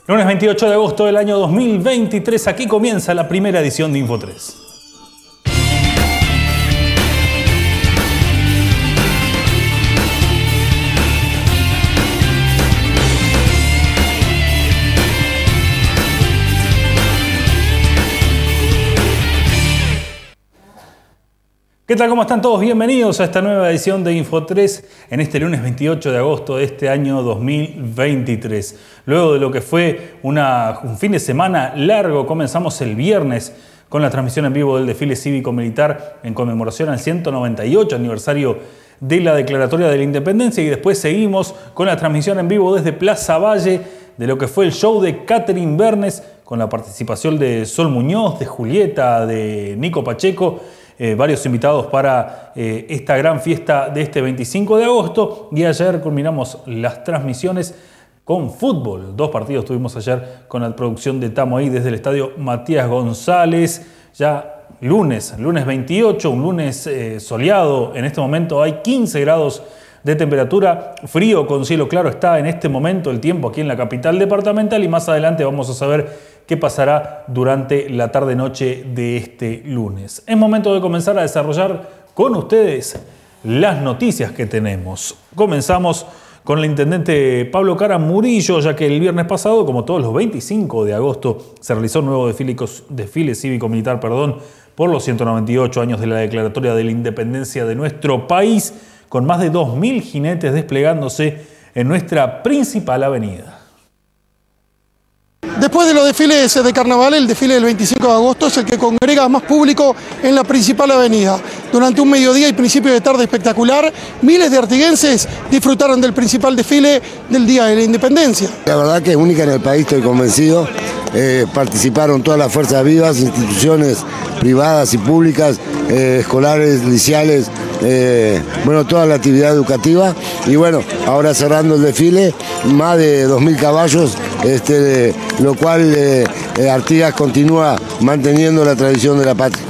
Lunes 28 de agosto del año 2023, aquí comienza la primera edición de Info3. ¿Qué tal? ¿Cómo están todos? Bienvenidos a esta nueva edición de Info3 en este lunes 28 de agosto de este año 2023. Luego de lo que fue un fin de semana largo, comenzamos el viernes con la transmisión en vivo del desfile cívico-militar en conmemoración al 198 aniversario de la Declaratoria de la Independencia y después seguimos con la transmisión en vivo desde Plaza Valle de lo que fue el show de Catherine Bernes con la participación de Sol Muñoz, de Julieta, de Nico Pacheco. Varios invitados para esta gran fiesta de este 25 de agosto y ayer culminamos las transmisiones con fútbol. 2 partidos tuvimos ayer con la producción de Tamo ahí desde el estadio Matías González. Ya lunes 28, un lunes soleado. En este momento hay 15 grados de temperatura, frío con cielo claro está en este momento el tiempo aquí en la capital departamental y más adelante vamos a saber qué pasará durante la tarde-noche de este lunes. Es momento de comenzar a desarrollar con ustedes las noticias que tenemos. Comenzamos con el intendente Pablo Cara Murillo, ya que el viernes pasado, como todos los 25 de agosto, se realizó un nuevo desfile cívico-militar, por los 198 años de la Declaratoria de la Independencia de nuestro país, con más de 2.000 jinetes desplegándose en nuestra principal avenida. Después de los desfiles de carnaval, el desfile del 25 de agosto es el que congrega más público en la principal avenida. Durante un mediodía y principio de tarde espectacular, miles de artiguenses disfrutaron del principal desfile del Día de la Independencia. La verdad que es única en el país, estoy convencido. Participaron todas las fuerzas vivas, instituciones privadas y públicas, escolares, liceales, toda la actividad educativa. Y bueno, ahora cerrando el desfile, más de 2.000 caballos, lo cual Artigas continúa manteniendo la tradición de la patria.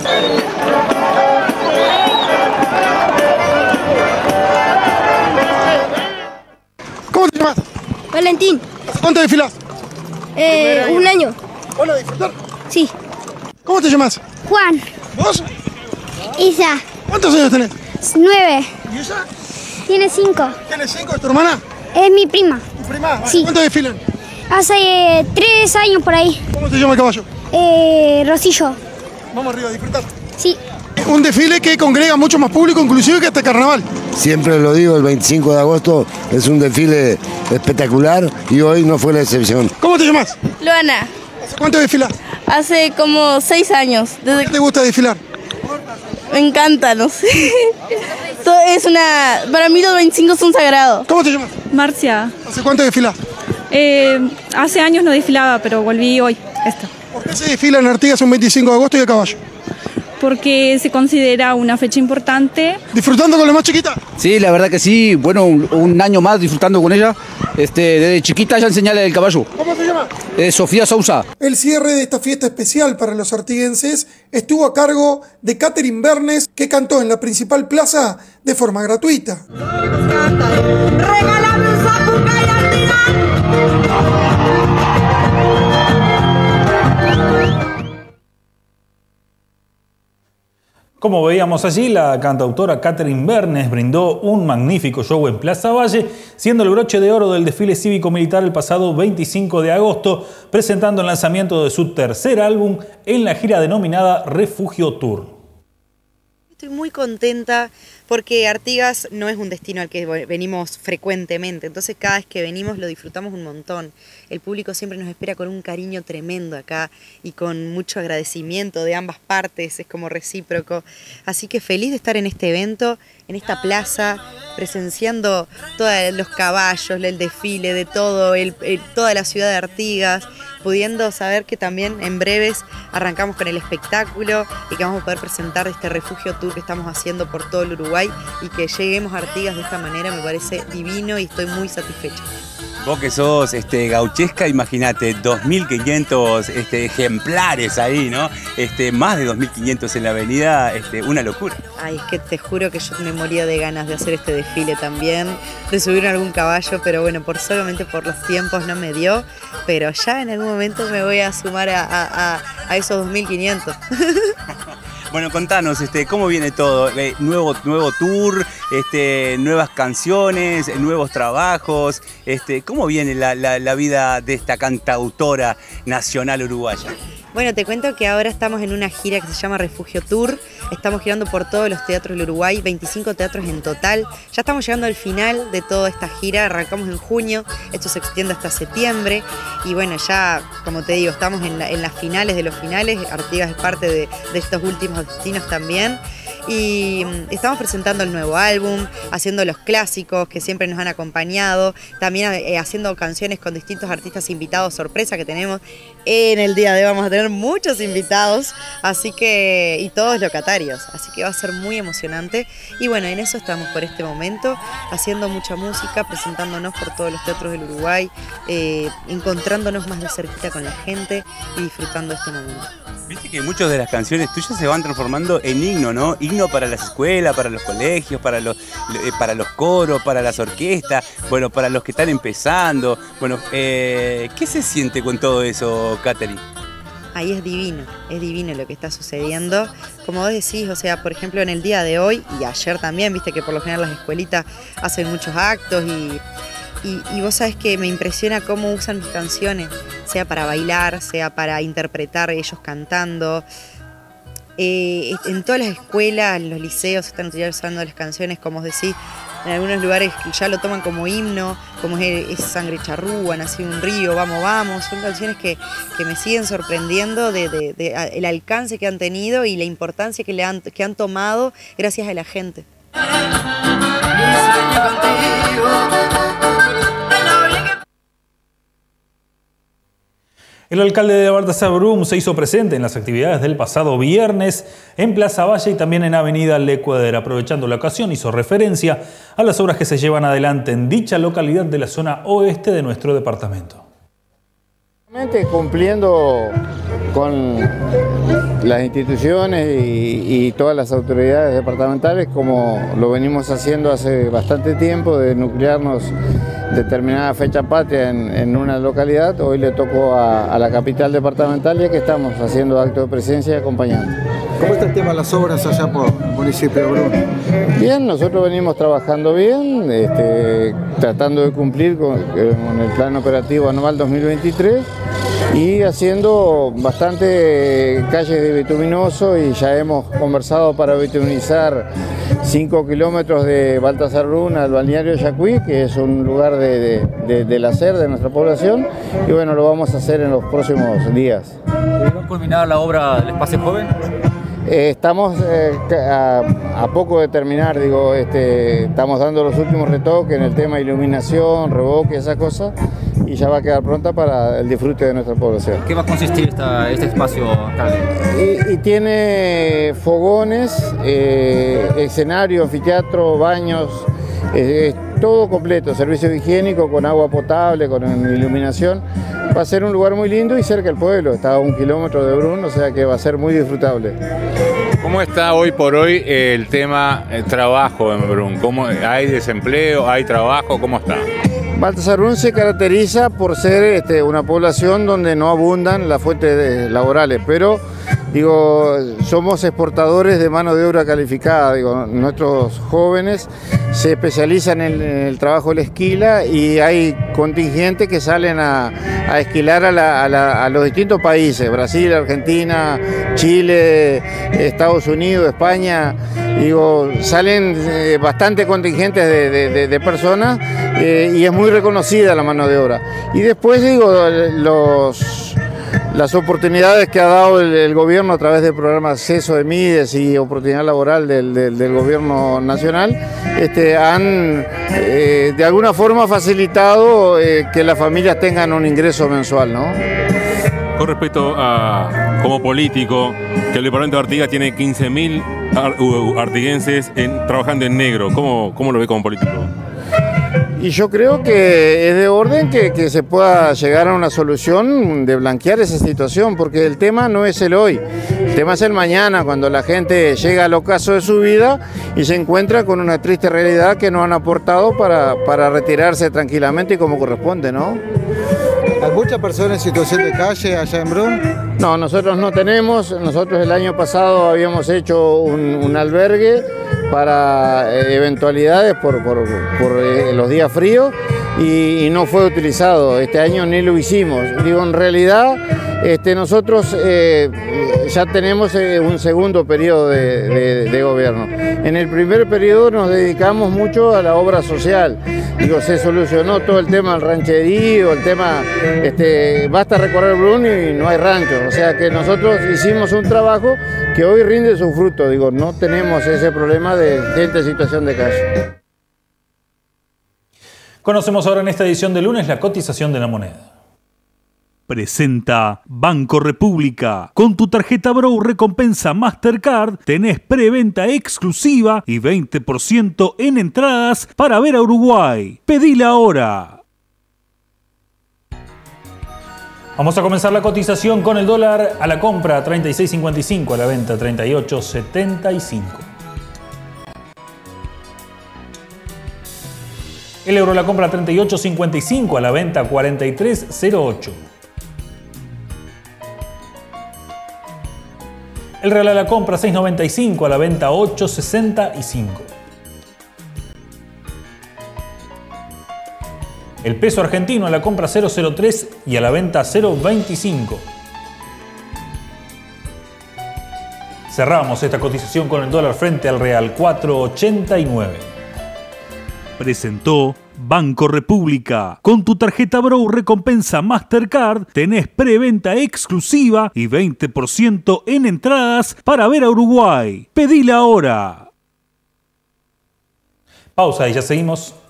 ¿Cómo te llamas? Valentín. ¿Cuánto desfilas? Un año. ¿Hola, disfrutar? Sí. ¿Cómo te llamas? Juan. ¿Vos? Isa. ¿Cuántos años tenés? 9. ¿Y ella? Tiene 5. ¿Tienes 5? ¿Es tu hermana? Es mi prima. ¿Tu prima? Sí. ¿Cuánto desfilan? Hace 3 años por ahí. ¿Cómo se llama el caballo? Rosillo. Vamos arriba a disfrutar. Sí. Un desfile que congrega mucho más público, inclusive que hasta carnaval. Siempre lo digo, el 25 de agosto es un desfile espectacular y hoy no fue la excepción. ¿Cómo te llamas? Luana, ¿Hace cuánto desfilas? hace como 6 años. ¿Qué te gusta desfilar? Me encanta, no sé. Para mí los 25 son sagrados. ¿Cómo te llamas? Marcia, ¿Hace cuánto desfilas? hace años no desfilaba, pero volví hoy. ¿Por qué se desfila en Artigas un 25 de agosto y a caballo? Porque se considera una fecha importante. ¿Disfrutando con la más chiquita? Sí, la verdad que sí. Bueno, un año más disfrutando con ella. Desde chiquita ya enseñale el caballo. ¿Cómo se llama? Sofía Sousa. El cierre de esta fiesta especial para los artiguenses estuvo a cargo de Catherine Bernes, que cantó en la principal plaza de forma gratuita. Como veíamos allí, la cantautora Catherine Bernes brindó un magnífico show en Plaza Valle, siendo el broche de oro del desfile cívico-militar el pasado 25 de agosto, presentando el lanzamiento de su tercer álbum en la gira denominada Refugio Tour. Estoy muy contenta porque Artigas no es un destino al que venimos frecuentemente, entonces cada vez que venimos lo disfrutamos un montón. El público siempre nos espera con un cariño tremendo acá y con mucho agradecimiento de ambas partes, es como recíproco. Así que feliz de estar en este evento, en esta plaza, presenciando todos los caballos, el desfile de todo, toda la ciudad de Artigas, pudiendo saber que también en breves arrancamos con el espectáculo y que vamos a poder presentar este refugio tour que estamos haciendo por todo el Uruguay y que lleguemos a Artigas de esta manera me parece divino y estoy muy satisfecha. Vos que sos gauchesca, imagínate, 2.500 ejemplares ahí, ¿no? Más de 2.500 en la avenida, una locura. Ay, es que te juro que yo me moría de ganas de hacer este desfile también, de subir a algún caballo, pero bueno, solamente por los tiempos no me dio, pero ya en algún momento me voy a sumar a esos 2.500. Bueno, contanos, ¿cómo viene todo? Nuevo tour, nuevas canciones, nuevos trabajos. ¿Cómo viene la vida de esta cantautora nacional uruguaya? Bueno, te cuento que ahora estamos en una gira que se llama Refugio Tour. Estamos girando por todos los teatros del Uruguay, 25 teatros en total. Ya estamos llegando al final de toda esta gira, arrancamos en junio, esto se extiende hasta septiembre. Y bueno, ya, como te digo, estamos en las finales de los finales. Artigas es parte de estos últimos destinos también. Y estamos presentando el nuevo álbum, haciendo los clásicos que siempre nos han acompañado, también haciendo canciones con distintos artistas invitados sorpresa que tenemos. En el día de hoy vamos a tener muchos invitados, así que, y todos locatarios, así que va a ser muy emocionante. Y bueno, en eso estamos por este momento, haciendo mucha música, presentándonos por todos los teatros del Uruguay, encontrándonos más de cerquita con la gente y disfrutando este momento. Viste que muchas de las canciones tuyas se van transformando en himno, ¿no? Himno para las escuelas, para los colegios, para los coros, para las orquestas, bueno, para los que están empezando. Bueno, ¿qué se siente con todo eso, Katherine? Ahí es divino lo que está sucediendo. Como vos decís, o sea, por ejemplo, en el día de hoy y ayer también, viste que por lo general las escuelitas hacen muchos actos y vos sabés que me impresiona cómo usan mis canciones, sea para bailar, sea para interpretar ellos cantando. En todas las escuelas, en los liceos están utilizando las canciones, como os decís, en algunos lugares ya lo toman como himno, como es Sangre Charrúa, Nací un río, Vamos, vamos. Son canciones que me siguen sorprendiendo de el alcance que han tenido y la importancia que han tomado gracias a la gente. El alcalde de Baltasar Brum se hizo presente en las actividades del pasado viernes en Plaza Valle y también en Avenida L'Ecuador. Aprovechando la ocasión, hizo referencia a las obras que se llevan adelante en dicha localidad de la zona oeste de nuestro departamento. Cumpliendo con las instituciones y todas las autoridades departamentales, como lo venimos haciendo hace bastante tiempo, de nuclearnos determinada fecha patria en una localidad. Hoy le tocó a la capital departamental, ya que estamos haciendo acto de presencia y acompañando. ¿Cómo está el tema de las obras allá por el municipio de Brum? Bien, nosotros venimos trabajando bien, tratando de cumplir con el plan operativo anual 2023 y haciendo bastante calles de bituminoso, y ya hemos conversado para bituminizar 5 kilómetros de Baltasar Brum al balneario Yacuí, que es un lugar del hacer de nuestra población, y bueno, lo vamos a hacer en los próximos días. ¿Va a culminar la obra del Espacio Joven? Estamos a poco de terminar, estamos dando los últimos retoques en el tema de iluminación, revoque, esas cosas, y ya va a quedar pronta para el disfrute de nuestra población. ¿Qué va a consistir este espacio, alcalde? Y tiene fogones, escenario, anfiteatro, baños, todo completo, servicio higiénico con agua potable, con iluminación. Va a ser un lugar muy lindo y cerca del pueblo, está a 1 kilómetro de Brum, o sea que va a ser muy disfrutable. ¿Cómo está hoy por hoy el tema trabajo en Brum? ¿Hay desempleo? ¿Hay trabajo? ¿Cómo está? Baltasar Brum se caracteriza por ser una población donde no abundan las fuentes laborales, pero somos exportadores de mano de obra calificada. Nuestros jóvenes se especializan en el trabajo de la esquila y hay contingentes que salen a esquilar a los distintos países, Brasil, Argentina, Chile, Estados Unidos, España. Salen bastante contingentes de personas y es muy reconocida la mano de obra. Y después las oportunidades que ha dado el gobierno a través del programa de acceso de MIDES y oportunidad laboral del gobierno nacional han de alguna forma facilitado que las familias tengan un ingreso mensual, ¿no? Con respecto a, como político, que el departamento de Artigas tiene 15.000 artiguenses trabajando en negro, ¿cómo lo ve como político? Y yo creo que es de orden que se pueda llegar a una solución de blanquear esa situación, porque el tema no es el hoy, el tema es el mañana, cuando la gente llega al ocaso de su vida y se encuentra con una triste realidad que no han aportado para retirarse tranquilamente y como corresponde, ¿no? ¿Hay muchas personas en situación de calle allá en Brun? No, nosotros no tenemos. Nosotros el año pasado habíamos hecho un albergue para eventualidades por los días fríos y no fue utilizado. Este año ni lo hicimos. Digo, en realidad nosotros ya tenemos un segundo periodo de gobierno. En el primer periodo nos dedicamos mucho a la obra social. Digo, se solucionó todo el tema del rancherío, el tema, basta recorrer Brun y no hay ranchos. O sea que nosotros hicimos un trabajo que hoy rinde su fruto. Digo, no tenemos ese problema de gente en situación de calle. Conocemos ahora en esta edición de lunes la cotización de la moneda. Presenta Banco República. Con tu tarjeta Bro Recompensa Mastercard tenés preventa exclusiva y 20% en entradas para ver a Uruguay. Pedila ahora. Vamos a comenzar la cotización con el dólar a la compra 36.55, a la venta 38.75. El euro a la compra 38.55, a la venta 43.08. El real a la compra 6.95, a la venta 8.65. El peso argentino a la compra 0.03 y a la venta 0.25. Cerramos esta cotización con el dólar frente al real 4.89. Presentó Banco República. Con tu tarjeta Bro Recompensa Mastercard tenés preventa exclusiva y 20% en entradas para ver a Uruguay. Pedila ahora. Pausa y ya seguimos.